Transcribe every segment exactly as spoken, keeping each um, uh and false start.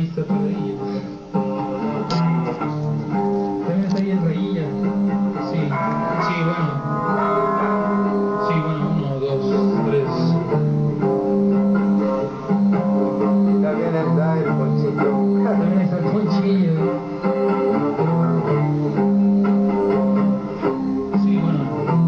está Pedrillo. También está ahí el Rayilla. Sí, sí, bueno. Sí, bueno, uno, dos, tres. También está el Ponchito. También está el Ponchillo. Sí, bueno.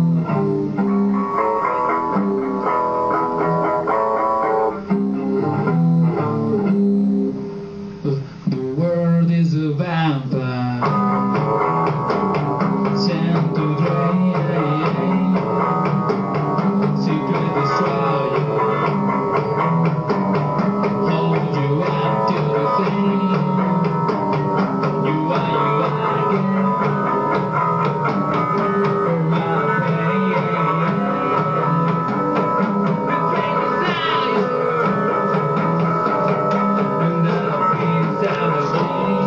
The world is a vampire sent to drain, secret destroyer, hold you up to the thing. You are, you are again, for my pain. The great desire, and I'll be down again.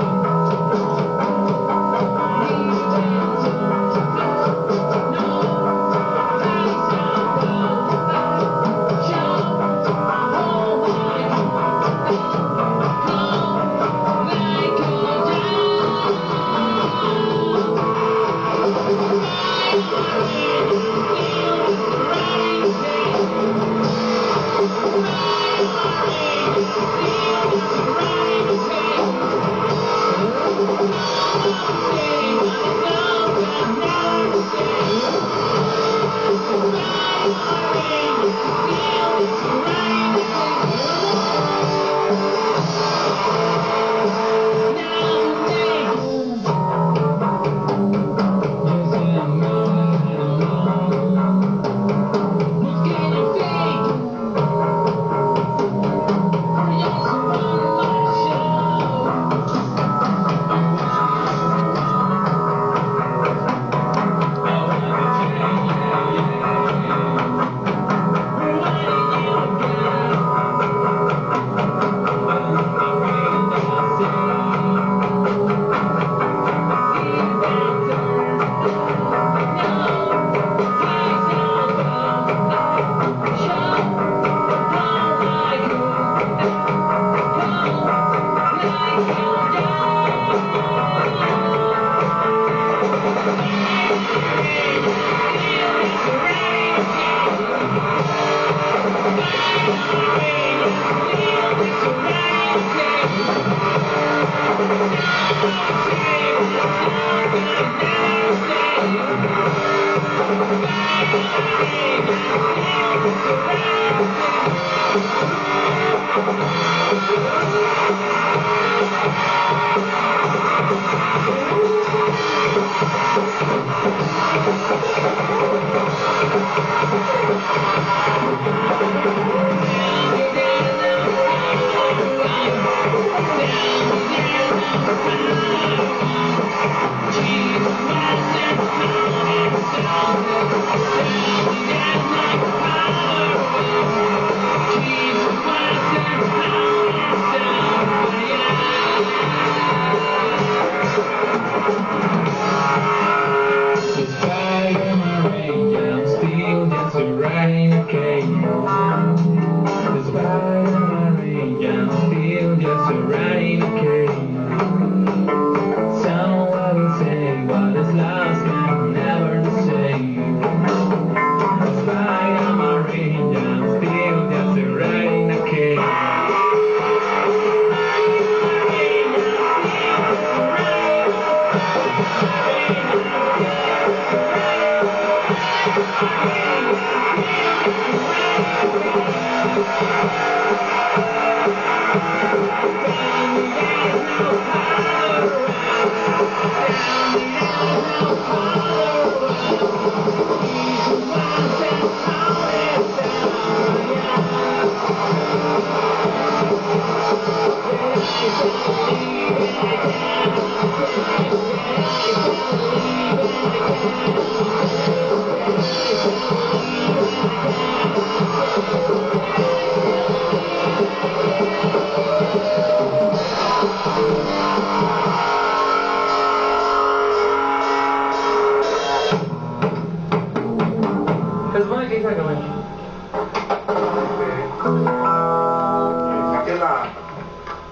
Se supone que dice que bueno. Saqué la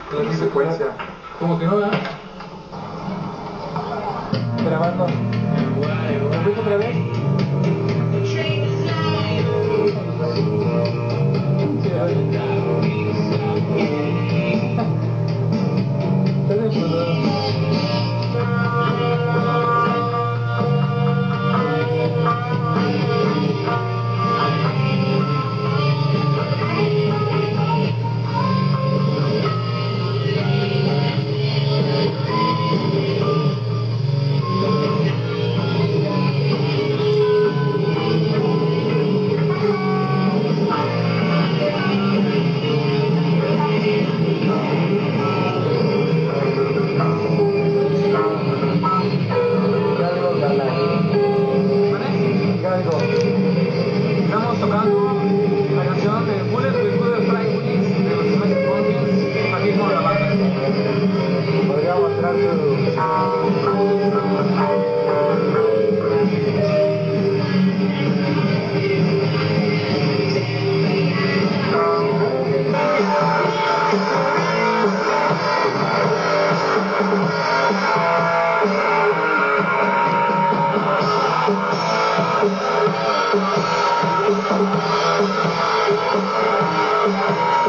Tiene secuencia. ¿Cómo que no da? Grabando. ¿Me escucho otra vez? Estamos tocando la canción de Bullet with Bullet Fly Bullets de los Pumpkins, aquí con la banda. Podría mostrar tu... Thank you.